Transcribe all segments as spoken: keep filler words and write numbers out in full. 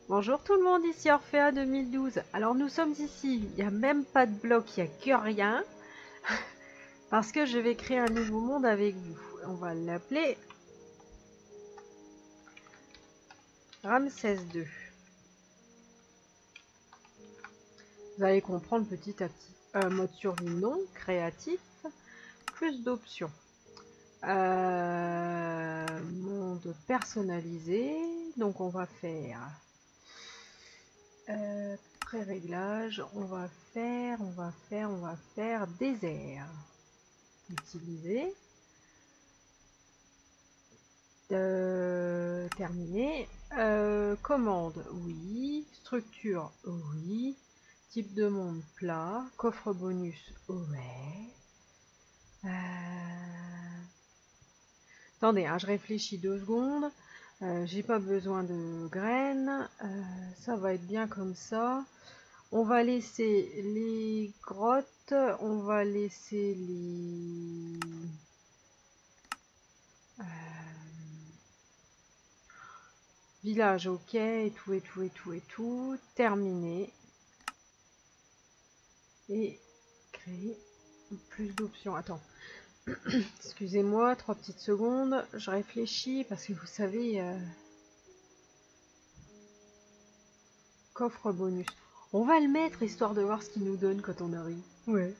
Bonjour tout le monde, ici Orphea deux mille douze. Alors nous sommes ici, il n'y a même pas de bloc, il n'y a que rien. Parce que je vais créer un nouveau monde avec vous. On va l'appeler Ramsès deux. Vous allez comprendre petit à petit. Euh, mode survie non, créatif, plus d'options. Euh, monde personnalisé, donc on va faire euh, pré-réglage, on va faire, on va faire, on va faire désert. Utiliser. Euh, terminé. Euh, commande, oui. Structure, oui. Type de monde, plat. Coffre bonus, ouais. Euh... Attendez, hein, je réfléchis deux secondes. Euh, J'ai pas besoin de graines. Euh, ça va être bien comme ça. On va laisser les grottes. On va laisser les... Euh... Village, ok, et tout, et tout, et tout, et tout. Terminé. Et créer plus d'options. Attends. Excusez-moi, trois petites secondes. Je réfléchis parce que vous savez... Euh... Coffre bonus. On va le mettre histoire de voir ce qu'il nous donne quand on arrive. Ouais.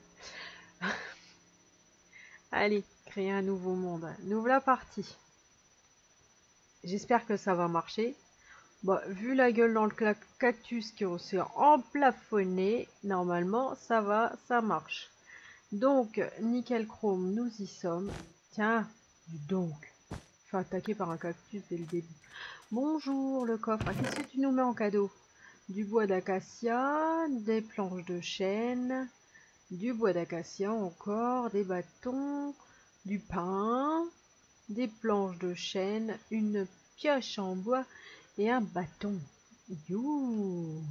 Allez, créer un nouveau monde. Nous voilà partis. J'espère que ça va marcher. Bon, vu la gueule dans le cactus qui s'est emplafonné, normalement ça va, ça marche. Donc, nickel chrome, nous y sommes. Tiens, dis donc. Je suis attaqué par un cactus dès le début. Bonjour le coffre. Ah, qu'est-ce que tu nous mets en cadeau? Du bois d'acacia, des planches de chêne, du bois d'acacia encore, des bâtons, du pain, des planches de chêne, une pioche en bois et un bâton. You.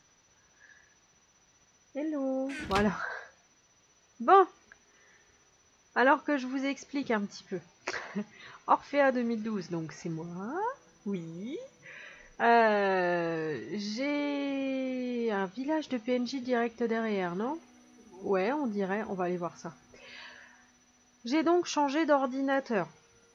Hello. Voilà. Bon. Alors que je vous explique un petit peu. Orphea deux mille douze, donc c'est moi. Oui. Euh, j'ai un village de P N J direct derrière, non? Ouais, on dirait. On va aller voir ça. J'ai donc changé d'ordinateur.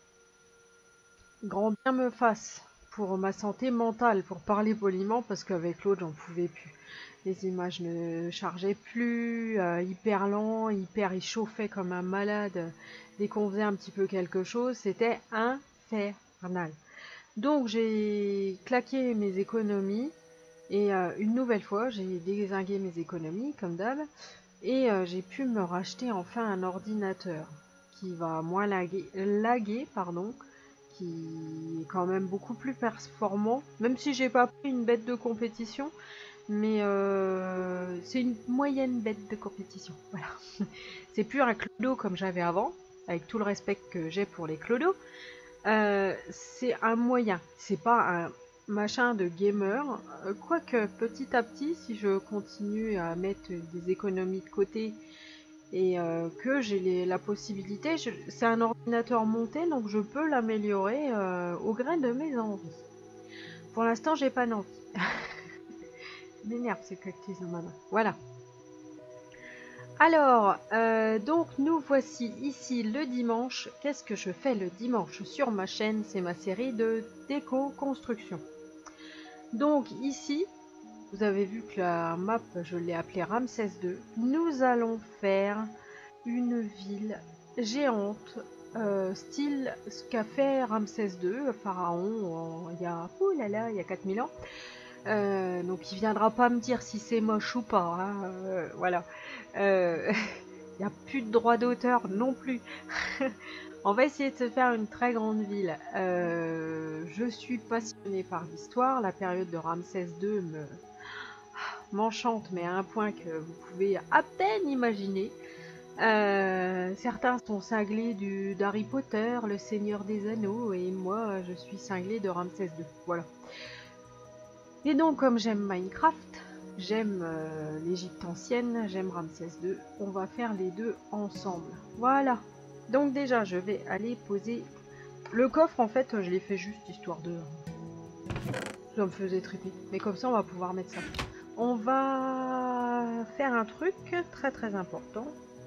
Grand bien me fasse. Pour ma santé mentale, pour parler poliment, parce qu'avec l'autre, j'en pouvais plus. Les images ne chargeaient plus, euh, hyper lent, hyper, il chauffait comme un malade. Dès qu'on faisait un petit peu quelque chose, c'était infernal. Donc j'ai claqué mes économies, et euh, une nouvelle fois, j'ai dézingué mes économies, comme d'hab, et euh, j'ai pu me racheter enfin un ordinateur qui va moins laguer, laguer pardon, qui est quand même beaucoup plus performant, même si j'ai pas pris une bête de compétition, mais euh, c'est une moyenne bête de compétition. Voilà. C'est plus un clodo comme j'avais avant, avec tout le respect que j'ai pour les clodos. Euh, c'est un moyen, c'est pas un machin de gamer. Euh, quoique petit à petit, si je continue à mettre des économies de côté et euh, que j'ai la possibilité, c'est un ordinateur monté, donc je peux l'améliorer euh, au gré de mes envies. Pour l'instant, j'ai pas d'envie. M'énerve ces cactus dans ma main. Voilà. Alors, euh, donc nous voici ici le dimanche. Qu'est-ce que je fais le dimanche sur ma chaîne? C'est ma série de déco-construction. Donc ici, vous avez vu que la map, je l'ai appelée Ramsès deux. Nous allons faire une ville géante, euh, style ce qu'a fait Ramsès deux, pharaon, il y a, oh là là, il y a quatre mille ans. Euh, donc il viendra pas me dire si c'est moche ou pas, hein, euh, voilà. Euh, il n'y a plus de droit d'auteur non plus. On va essayer de se faire une très grande ville. Euh, je suis passionnée par l'histoire, la période de Ramsès deux me m'enchante, mais à un point que vous pouvez à peine imaginer. Euh, certains sont cinglés du d'Harry Potter, le Seigneur des Anneaux, et moi je suis cinglée de Ramsès deux. Voilà. Et donc comme j'aime Minecraft, j'aime euh, l'Égypte ancienne, j'aime Ramsès deux, on va faire les deux ensemble. Voilà. Donc déjà je vais aller poser le coffre, en fait je l'ai fait juste histoire de... Ça me faisait triper. Mais comme ça, on va pouvoir mettre ça. On va faire un truc très très important.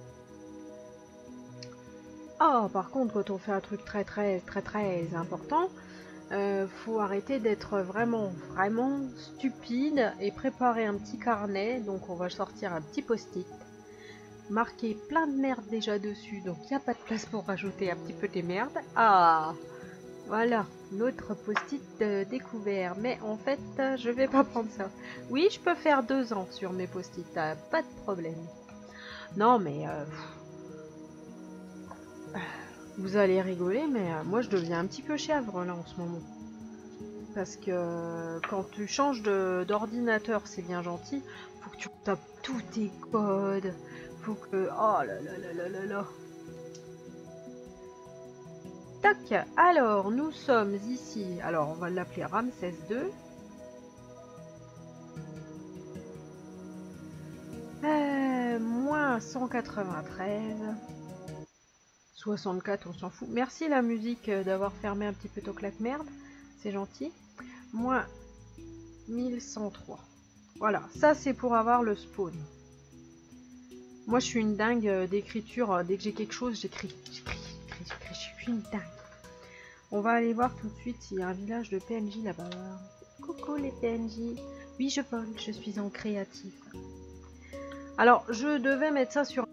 Ah, par contre, quand on fait un truc très très très très important, euh, faut arrêter d'être vraiment vraiment stupide et préparer un petit carnet. Donc on va sortir un petit post-it, marquer plein de merde déjà dessus. Donc il n'y a pas de place pour rajouter un petit peu des merdes. Ah, voilà, notre post-it euh, découvert. Mais en fait, euh, je vais pas prendre ça. Oui, je peux faire deux ans sur mes post-it, euh, pas de problème. Non, mais euh, vous allez rigoler, mais euh, moi je deviens un petit peu chèvre là en ce moment. Parce que euh, quand tu changes d'ordinateur, c'est bien gentil. Faut que tu tapes tous tes codes. Faut que... Oh là là là là là là. Tac. Alors, nous sommes ici. Alors, on va l'appeler Ramsès deux. Euh, moins cent quatre-vingt-treize. soixante-quatre, on s'en fout. Merci la musique d'avoir fermé un petit peu ton claque-merde. C'est gentil. Moins mille cent trois. Voilà, ça c'est pour avoir le spawn. Moi je suis une dingue d'écriture. Dès que j'ai quelque chose, j'écris. J'écris, j'écris, j'écris. Je suis une dingue. On va aller voir tout de suite s'il y a un village de P N J là-bas. Coucou les P N J. Oui, je vole, je suis en créatif. Alors, je devais mettre ça sur...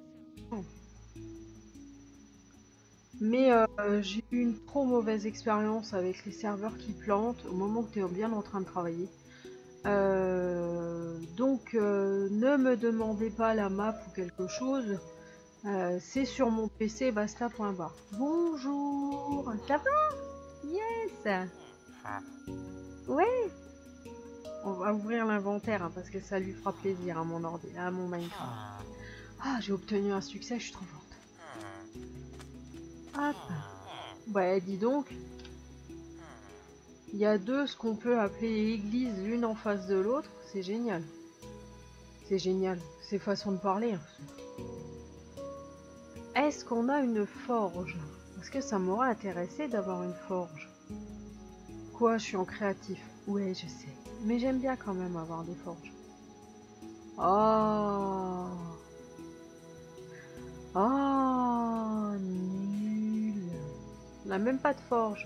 Mais euh, j'ai eu une trop mauvaise expérience avec les serveurs qui plantent au moment que tu es bien en train de travailler. Euh, donc, euh, ne me demandez pas la map ou quelque chose. Euh, C'est sur mon P C basta.bar. Bonjour, ça va? Yes. Ouais. On va ouvrir l'inventaire hein, parce que ça lui fera plaisir à mon ordi, à mon Minecraft. Ah, j'ai obtenu un succès, je suis trop forte. Hop. Ouais, dis donc. Il y a deux, ce qu'on peut appeler églises, l'une en face de l'autre. C'est génial. C'est génial. C'est façon de parler. Hein. Est-ce qu'on a une forge? Parce que ça m'aurait intéressé d'avoir une forge. Quoi, je suis en créatif? Ouais, je sais. Mais j'aime bien quand même avoir des forges. Oh. Oh, nul. On n'a même pas de forge.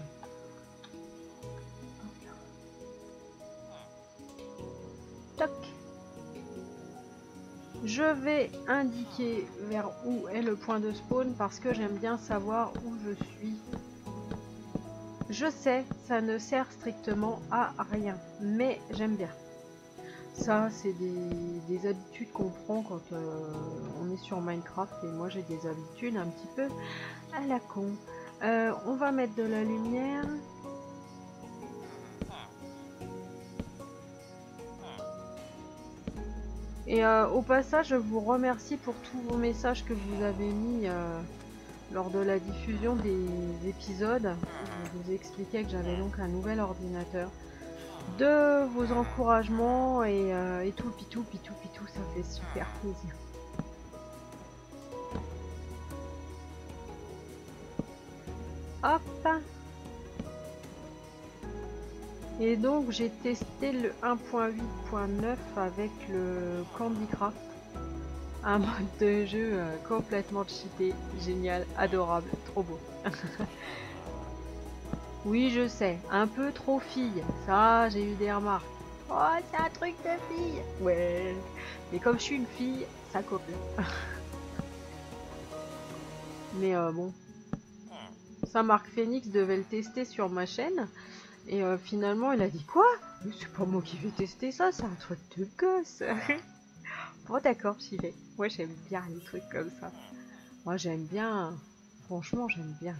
Toc. Je vais indiquer vers où est le point de spawn parce que j'aime bien savoir où je suis. Je sais, ça ne sert strictement à rien, mais j'aime bien. Ça, c'est des, des habitudes qu'on prend quand euh, on est sur Minecraft et moi j'ai des habitudes un petit peu à la con. Euh, on va mettre de la lumière. Et euh, au passage, je vous remercie pour tous vos messages que vous avez mis euh, lors de la diffusion des épisodes. Je vous ai expliqué que j'avais donc un nouvel ordinateur. De vos encouragements et, euh, et tout, pitou, pitou, pitou, ça fait super plaisir. Hop. Et donc j'ai testé le un point huit point neuf avec le Candy Craft. Un mode de jeu euh, complètement cheaté, génial, adorable, trop beau. Oui, je sais, un peu trop fille, ça j'ai eu des remarques. Oh, c'est un truc de fille. Ouais, mais comme je suis une fille, ça colle. Mais euh, bon, ça Marc Phoenix devait le tester sur ma chaîne. Et euh, finalement, il a dit quoi? Mais c'est pas moi qui vais tester ça, c'est un truc de gosse. Bon, d'accord, j'y vais. Moi, j'aime bien les trucs comme ça. Moi, j'aime bien. Franchement, j'aime bien.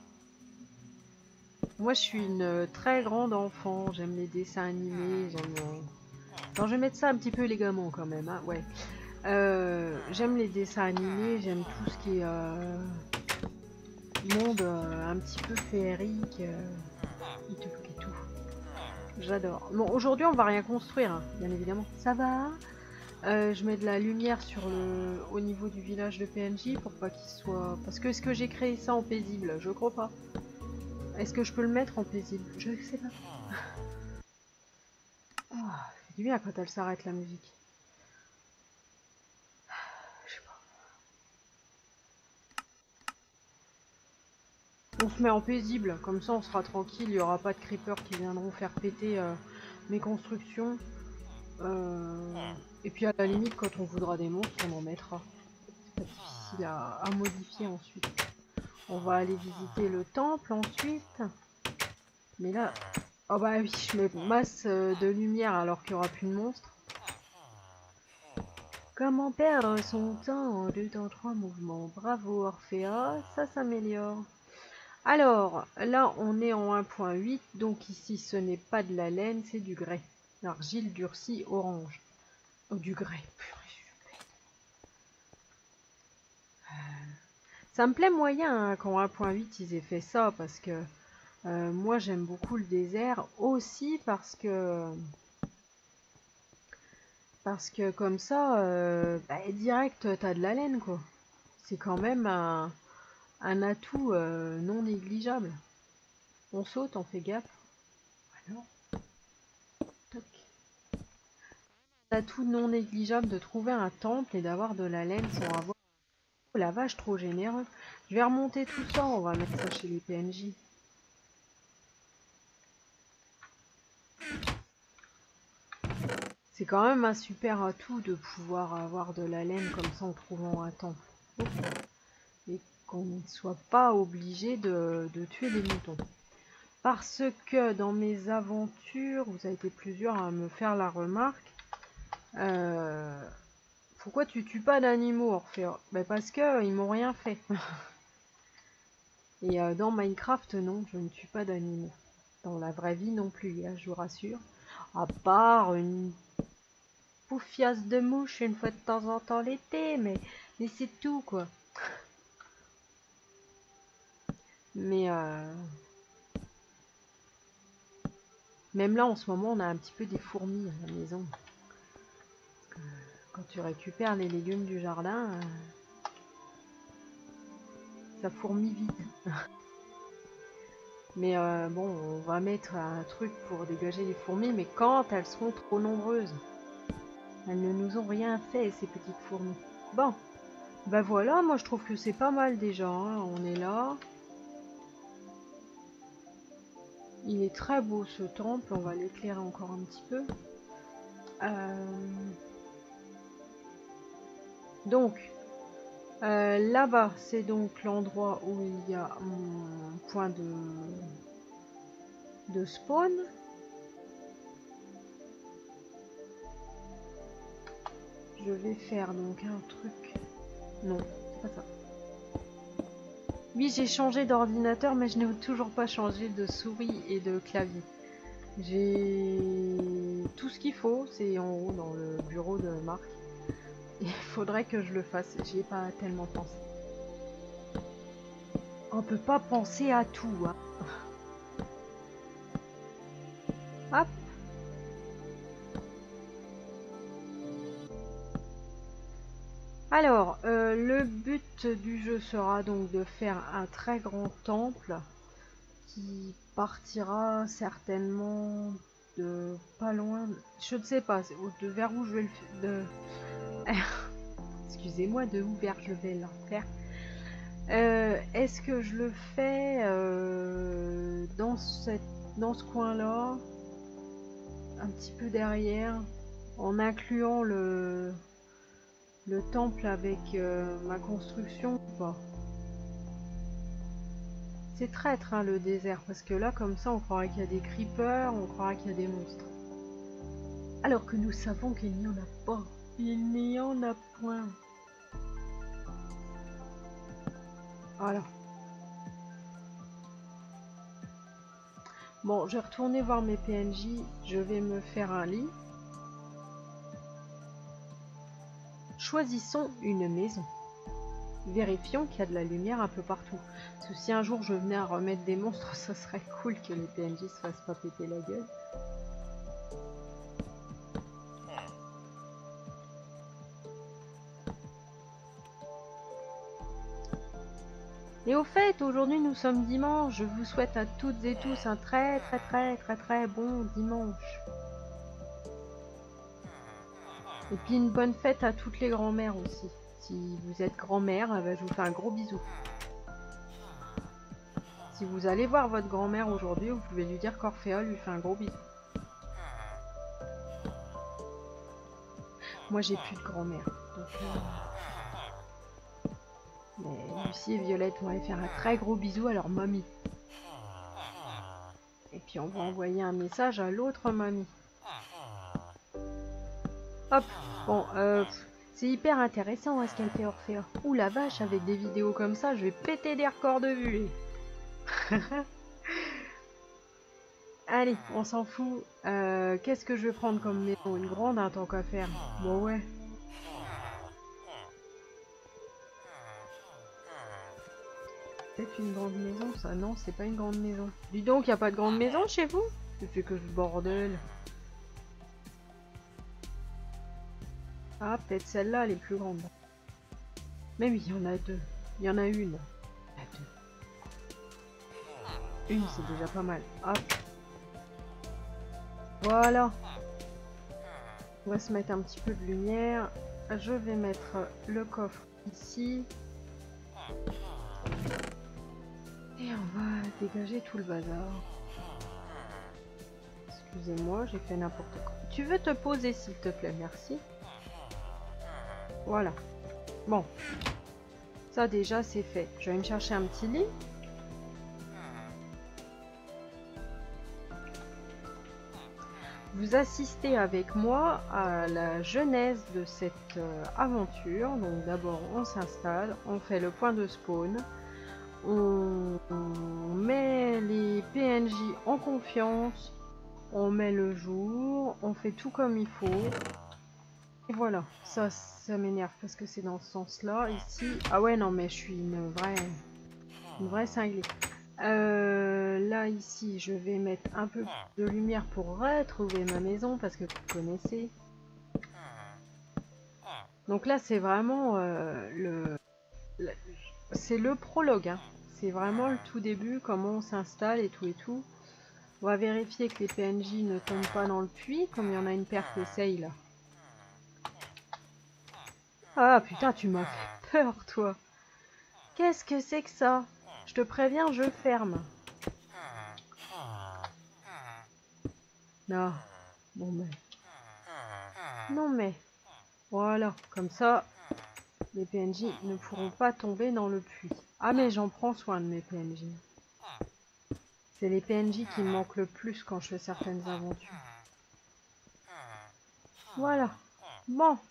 Moi, je suis une très grande enfant. J'aime les dessins animés. J'aime. Alors, je vais mettre ça un petit peu élégamment quand même. Hein, ouais. Euh, j'aime les dessins animés. J'aime tout ce qui est euh, monde euh, un petit peu féerique. Euh, et tout, et tout. J'adore. Bon, aujourd'hui, on va rien construire, hein, bien évidemment. Ça va. Euh, je mets de la lumière sur le, au niveau du village de P N J pour pas qu'il soit... Parce que est-ce que j'ai créé ça en paisible? Je crois pas. Est-ce que je peux le mettre en paisible? Je sais pas. du bien quand elle s'arrête la musique. Je sais pas. On se met en paisible, comme ça on sera tranquille, il n'y aura pas de creepers qui viendront faire péter euh, mes constructions. Euh, et puis à la limite, quand on voudra des monstres, on en mettra. C'est pas difficile à, à modifier ensuite. On va aller visiter le temple ensuite. Mais là... Oh bah oui, je mets masse de lumière alors qu'il n'y aura plus de monstres. Comment perdre son temps en deux temps trois mouvements? Bravo Orphea, ça s'améliore. Alors, là on est en un point huit, donc ici ce n'est pas de la laine, c'est du grès. L'argile durcie orange. Oh, du grès. Ça me plaît moyen hein, qu'en un point huit ils aient fait ça, parce que euh, moi j'aime beaucoup le désert, aussi parce que parce que comme ça, euh, bah, direct t'as de la laine quoi. C'est quand même un, un atout euh, non négligeable. On saute, on fait gaffe. Voilà. Toc. Un atout non négligeable de trouver un temple et d'avoir de la laine sans avoir... Oh la vache, trop généreux. Je vais remonter tout ça, on va mettre ça chez les P N J. C'est quand même un super atout de pouvoir avoir de la laine comme ça en trouvant un temple. Et qu'on ne soit pas obligé de, de tuer des moutons. Parce que dans mes aventures, vous avez été plusieurs à me faire la remarque, euh, pourquoi tu tues pas d'animaux, Orphée? Ben parce que ils m'ont rien fait. Et euh, dans Minecraft, non, je ne tue pas d'animaux. Dans la vraie vie non plus, hein, je vous rassure. À part une poufiasse de mouche une fois de temps en temps l'été, mais, mais c'est tout quoi. Mais euh, même là en ce moment on a un petit peu des fourmis à la maison. Parce que quand tu récupères les légumes du jardin, euh, ça fourmille vite. Mais euh, bon, on va mettre un truc pour dégager les fourmis, mais quand elles seront trop nombreuses. Elles ne nous ont rien fait, ces petites fourmis. Bon, ben voilà, moi je trouve que c'est pas mal déjà, hein. On est là. Il est très beau ce temple, on va l'éclairer encore un petit peu. Euh... Donc, euh, là-bas, c'est donc l'endroit où il y a mon point de, de spawn. Je vais faire donc un truc... Non, c'est pas ça. Oui, j'ai changé d'ordinateur, mais je n'ai toujours pas changé de souris et de clavier. J'ai tout ce qu'il faut, c'est en haut dans le bureau de Marc. Il faudrait que je le fasse, j'y ai pas tellement pensé. On peut pas penser à tout, hein. Hop. Alors, euh, le but du jeu sera donc de faire un très grand temple qui partira certainement de pas loin, de, je ne sais pas, de vers où je vais le de excusez-moi, de où vers je vais le faire. Euh, Est-ce que je le fais euh, dans, cette, dans ce coin-là, un petit peu derrière, en incluant le, le temple avec euh, ma construction ou pas? C'est traître hein, le désert, parce que là, comme ça, on croirait qu'il y a des creepers, on croirait qu'il y a des monstres. Alors que nous savons qu'il n'y en a pas. Il n'y en a point. Voilà. Bon, je vais retourner voir mes P N J. Je vais me faire un lit. Choisissons une maison. Vérifions qu'il y a de la lumière un peu partout. Parce que si un jour je venais à remettre des monstres, ça serait cool que les P N J se fassent pas péter la gueule. Et au fait, aujourd'hui nous sommes dimanche. Je vous souhaite à toutes et tous un très très très très très bon dimanche. Et puis une bonne fête à toutes les grand-mères aussi. Si vous êtes grand-mère, eh ben, je vous fais un gros bisou. Si vous allez voir votre grand-mère aujourd'hui, vous pouvez lui dire qu'Orphéa lui fait un gros bisou. Moi, j'ai plus de grand-mère. Donc, euh... mais Lucie et Violette vont aller faire un très gros bisou à leur mamie. Et puis, on va envoyer un message à l'autre mamie. Hop. Bon, euh... c'est hyper intéressant hein, ce qu'elle fait Orphéa. Ouh la vache, avec des vidéos comme ça, je vais péter des records de vue. Allez, on s'en fout. Euh, Qu'est-ce que je vais prendre comme maison? Une grande, hein, tant qu'à faire. Bon, ouais. Peut-être une grande maison, ça? Non, c'est pas une grande maison. Dis donc, y a pas de grande maison chez vous? C'est que ce bordel. Ah, peut-être celle-là, elle est plus grande. Mais oui, il y en a deux. Il y en a une. Il y en a deux. Une, c'est déjà pas mal. Hop. Voilà. On va se mettre un petit peu de lumière. Je vais mettre le coffre ici. Et on va dégager tout le bazar. Excusez-moi, j'ai fait n'importe quoi. Tu veux te poser s'il te plaît, merci. Voilà. Bon. Ça déjà c'est fait. Je vais me chercher un petit lit. Vous assistez avec moi à la genèse de cette euh, aventure. Donc d'abord on s'installe, on fait le point de spawn, on, on met les P N J en confiance, on met le jour, on fait tout comme il faut. Et voilà, ça, ça m'énerve parce que c'est dans ce sens-là. Ici, ah ouais non mais je suis une vraie, une vraie cinglée. Euh, là ici je vais mettre un peu de lumière pour retrouver ma maison parce que vous connaissez. Donc là c'est vraiment euh, le, le c'est le prologue hein. C'est vraiment le tout début, comment on s'installe et tout et tout. On va vérifier que les P N J ne tombent pas dans le puits comme il y en a une paire qui essaye là. Ah putain tu m'as fait peur toi. Qu'est-ce que c'est que ça? Je te préviens je ferme. Non, bon mais... Non mais... Voilà, comme ça, les P N J ne pourront pas tomber dans le puits. Ah mais j'en prends soin de mes P N J. C'est les P N J qui me manquent le plus quand je fais certaines aventures. Voilà. Bon.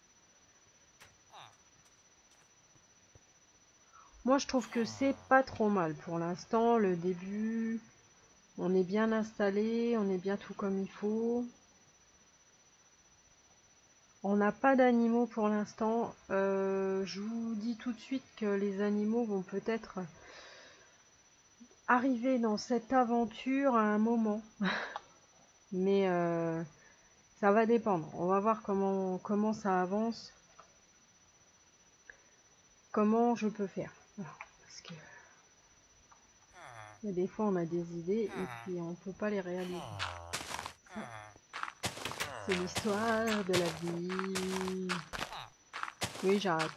Moi je trouve que c'est pas trop mal pour l'instant. Le début, on est bien installé, on est bien tout comme il faut. On n'a pas d'animaux pour l'instant. Euh, je vous dis tout de suite que les animaux vont peut-être arriver dans cette aventure à un moment. Mais euh, ça va dépendre. On va voir comment, comment ça avance. Comment je peux faire. Voilà. Parce que et des fois on a des idées et puis on peut pas les réaliser. C'est l'histoire de la vie. Oui, j'arrête.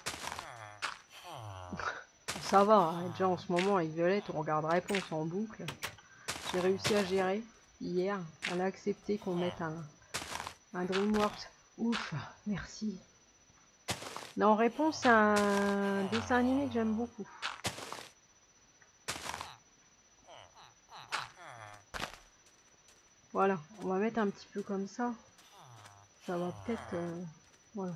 Ça va, hein. Déjà en ce moment avec Violette, on regarde Réponse en boucle. J'ai réussi à gérer hier. Elle a accepté qu'on mette un, un DreamWorks. Ouf, merci. Non, Réponse, c'est un dessin animé que j'aime beaucoup. Voilà, on va mettre un petit peu comme ça. Ça va peut-être... Euh, voilà.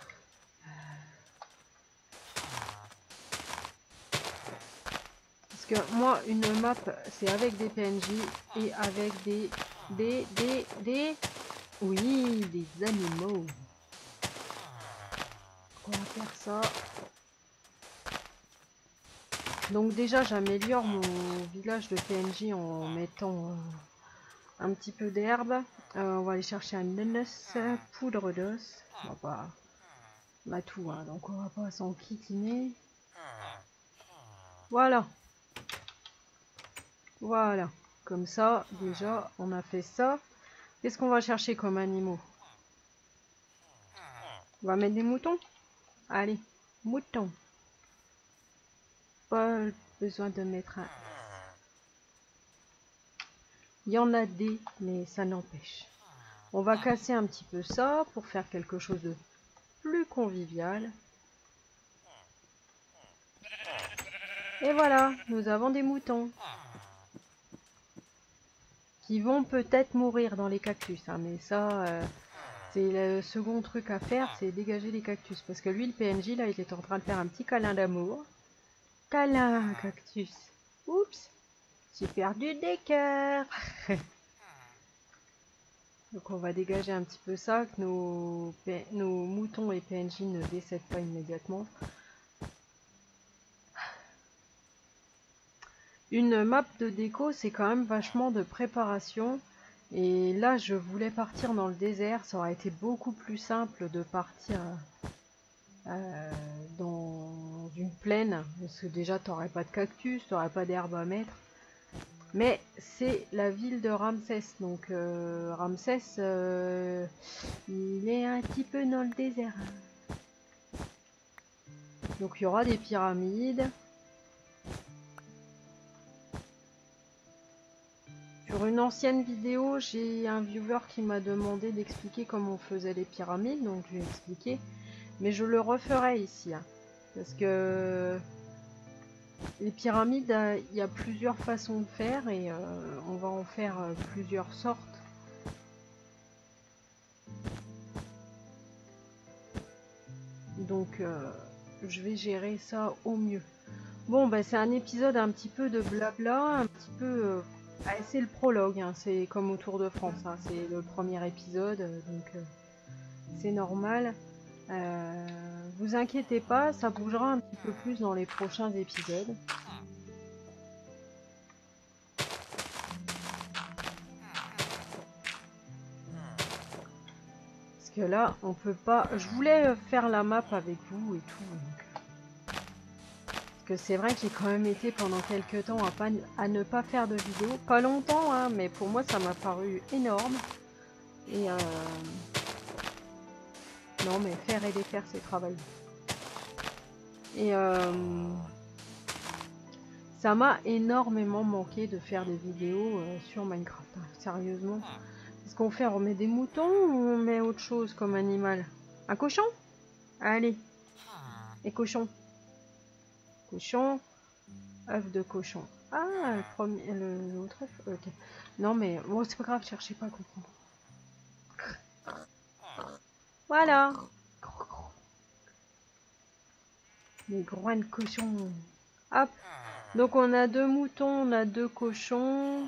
Parce que moi, une map, c'est avec des P N J et avec des... Des... Des... Des... Oui, des animaux. On va faire ça. Donc déjà, j'améliore mon village de P N J en mettant... Euh, un petit peu d'herbe. Euh, on va aller chercher un nenes, poudre d'os. On va pas... On a tout, hein, donc on va pas s'enquiquiner. Voilà. Voilà. Comme ça, déjà, on a fait ça. Qu'est-ce qu'on va chercher comme animaux? On va mettre des moutons. Allez, moutons. Pas besoin de mettre un... Il y en a des, mais ça n'empêche. On va casser un petit peu ça pour faire quelque chose de plus convivial. Et voilà, nous avons des moutons. Qui vont peut-être mourir dans les cactus. Hein, mais ça, euh, c'est le second truc à faire, c'est dégager les cactus. Parce que lui, le P N J, là, il est en train de faire un petit câlin d'amour. Câlin, cactus. Oups, j'ai perdu des cœurs. Donc on va dégager un petit peu ça, que nos, nos moutons et P N J ne décèdent pas immédiatement. Une map de déco, c'est quand même vachement de préparation. Et là, je voulais partir dans le désert. Ça aurait été beaucoup plus simple de partir euh, dans une plaine. Parce que déjà, tu n'aurais pas de cactus, tu n'aurais pas d'herbe à mettre. Mais c'est la ville de Ramsès. Donc euh, Ramsès, euh, il est un petit peu dans le désert. Donc il y aura des pyramides. Sur une ancienne vidéo, j'ai un viewer qui m'a demandé d'expliquer comment on faisait les pyramides, donc je lui ai expliqué. Mais je le referai ici, hein, parce que les pyramides, il y a plusieurs façons de faire et euh, on va en faire euh, plusieurs sortes. Donc euh, je vais gérer ça au mieux. Bon, bah, c'est un épisode un petit peu de blabla, un petit peu... Euh, Ah, c'est le prologue, hein, c'est comme au Tour de France, hein, c'est le premier épisode, donc euh, c'est normal. Euh, vous inquiétez pas, ça bougera un petit peu plus dans les prochains épisodes. Parce que là, on peut pas... Je voulais faire la map avec vous et tout. Donc... Parce que c'est vrai que j'ai quand même été pendant quelques temps à, pas... à ne pas faire de vidéo. Pas longtemps, hein, mais pour moi, ça m'a paru énorme. Et... Euh... Non, mais faire et défaire, c'est travail. Et euh, ça m'a énormément manqué de faire des vidéos euh, sur Minecraft. Hein, sérieusement. Qu'est-ce qu'on fait? On met des moutons ou on met autre chose comme animal? Un cochon? Allez. Et cochon. Cochon. œuf de cochon. Ah, le premier, le l'autre œuf. Ok. Non mais bon, c'est pas grave, cherchez pas à comprendre. Voilà. Les groins de cochon. Hop. Donc on a deux moutons, on a deux cochons.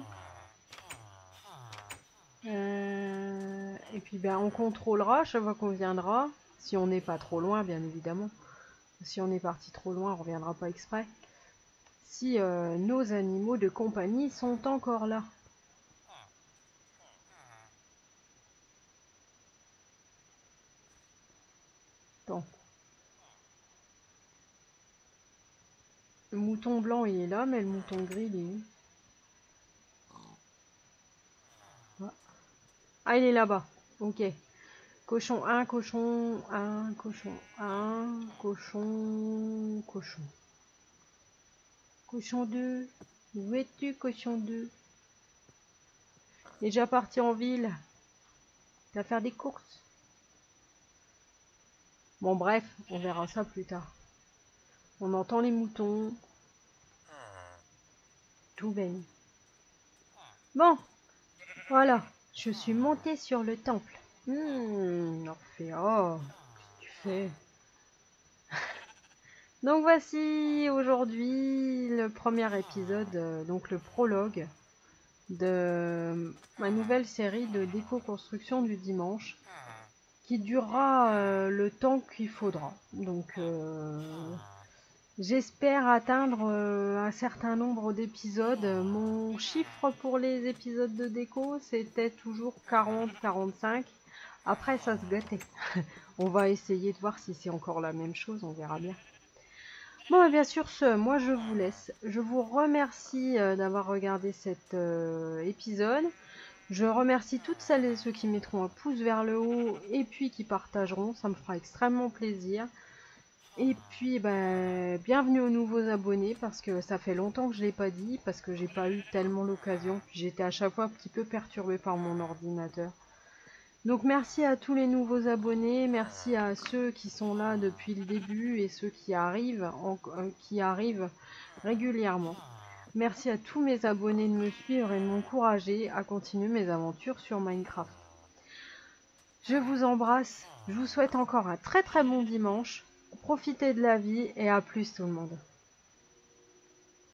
Euh, et puis ben on contrôlera chaque fois qu'on viendra. Si on n'est pas trop loin, bien évidemment. Si on est parti trop loin, on reviendra pas exprès. Si euh, nos animaux de compagnie sont encore là. Attends. Le mouton blanc il est là, mais le mouton gris il est où? Ah, il est là-bas. Ok. Cochon un, cochon un, cochon un, cochon, cochon. Cochon deux. Où es-tu, cochon deux? Déjà parti en ville. T'as faire des courses. Bon, bref, on verra ça plus tard. On entend les moutons. Tout baigne. Bon, voilà. Je suis montée sur le temple. Hum, Orphée, oh, qu'est-ce que tu fais? Donc voici aujourd'hui le premier épisode, euh, donc le prologue de ma nouvelle série de déco-construction du dimanche qui durera euh, le temps qu'il faudra. Donc euh, j'espère atteindre euh, un certain nombre d'épisodes. Mon chiffre pour les épisodes de déco c'était toujours quarante à quarante-cinq. Après ça se gâtait. On va essayer de voir si c'est encore la même chose, on verra bien. Bon, et bien sûr ce, moi je vous laisse. Je vous remercie euh, d'avoir regardé cet euh, épisode. Je remercie toutes celles et ceux qui mettront un pouce vers le haut et puis qui partageront, ça me fera extrêmement plaisir. Et puis ben, bienvenue aux nouveaux abonnés parce que ça fait longtemps que je ne l'ai pas dit, parce que j'ai pas eu tellement l'occasion, puis j'étais à chaque fois un petit peu perturbée par mon ordinateur. Donc merci à tous les nouveaux abonnés, merci à ceux qui sont là depuis le début et ceux qui arrivent, en, euh, qui arrivent régulièrement. Merci à tous mes abonnés de me suivre et de m'encourager à continuer mes aventures sur Minecraft. Je vous embrasse, je vous souhaite encore un très très bon dimanche, profitez de la vie et à plus tout le monde.